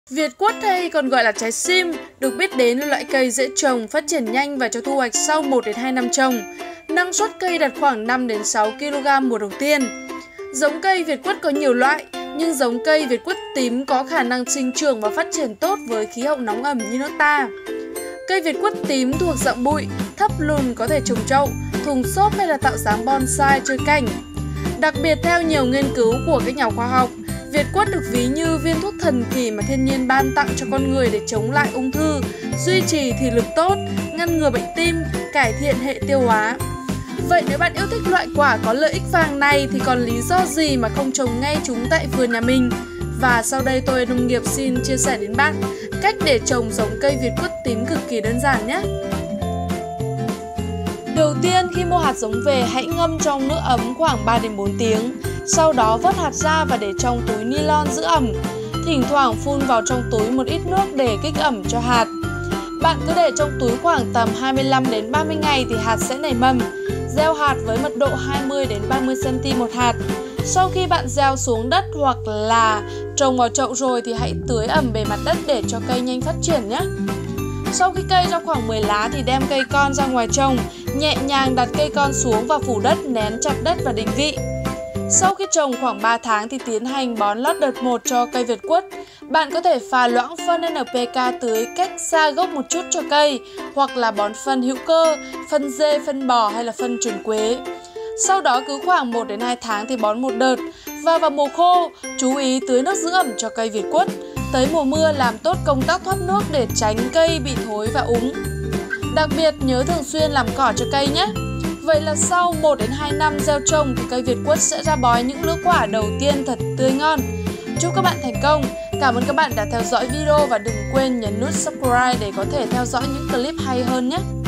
Việt quất hay còn gọi là trái sim được biết đến là loại cây dễ trồng, phát triển nhanh và cho thu hoạch sau 1 đến 2 năm trồng. Năng suất cây đạt khoảng 5 đến 6 kg mùa đầu tiên. Giống cây Việt quất có nhiều loại, nhưng giống cây Việt quất tím có khả năng sinh trưởng và phát triển tốt với khí hậu nóng ẩm như nước ta. Cây Việt quất tím thuộc dạng bụi, thấp lùn, có thể trồng chậu, thùng xốp hay là tạo dáng bonsai chơi cảnh. Đặc biệt theo nhiều nghiên cứu của các nhà khoa học, Việt quất được ví như viên thuốc thần kỳ mà thiên nhiên ban tặng cho con người để chống lại ung thư, duy trì thị lực tốt, ngăn ngừa bệnh tim, cải thiện hệ tiêu hóa. Vậy nếu bạn yêu thích loại quả có lợi ích vàng này thì còn lý do gì mà không trồng ngay chúng tại vườn nhà mình? Và sau đây tôi nông nghiệp xin chia sẻ đến bạn cách để trồng giống cây Việt quất tím cực kỳ đơn giản nhé. Đầu tiên, khi mua hạt giống về, hãy ngâm trong nước ấm khoảng 3 đến 4 tiếng. Sau đó vớt hạt ra và để trong túi ni-lon giữ ẩm. Thỉnh thoảng phun vào trong túi một ít nước để kích ẩm cho hạt. Bạn cứ để trong túi khoảng tầm 25 đến 30 ngày thì hạt sẽ nảy mầm. Gieo hạt với mật độ 20 đến 30 cm một hạt. Sau khi bạn gieo xuống đất hoặc là trồng vào chậu rồi thì hãy tưới ẩm bề mặt đất để cho cây nhanh phát triển nhé. Sau khi cây ra khoảng 10 lá thì đem cây con ra ngoài trồng, nhẹ nhàng đặt cây con xuống và phủ đất, nén chặt đất và định vị. Sau khi trồng khoảng 3 tháng thì tiến hành bón lót đợt 1 cho cây Việt quất. Bạn có thể pha loãng phân NPK tưới cách xa gốc một chút cho cây, hoặc là bón phân hữu cơ, phân dê, phân bò hay là phân trùn quế. Sau đó cứ khoảng 1 đến 2 tháng thì bón một đợt. Và vào mùa khô, chú ý tưới nước giữ ẩm cho cây Việt quất. Tới mùa mưa làm tốt công tác thoát nước để tránh cây bị thối và úng. Đặc biệt nhớ thường xuyên làm cỏ cho cây nhé. Vậy là sau 1 đến 2 năm gieo trồng thì cây Việt quất sẽ ra bói những lứa quả đầu tiên thật tươi ngon. Chúc các bạn thành công. Cảm ơn các bạn đã theo dõi video và đừng quên nhấn nút subscribe để có thể theo dõi những clip hay hơn nhé.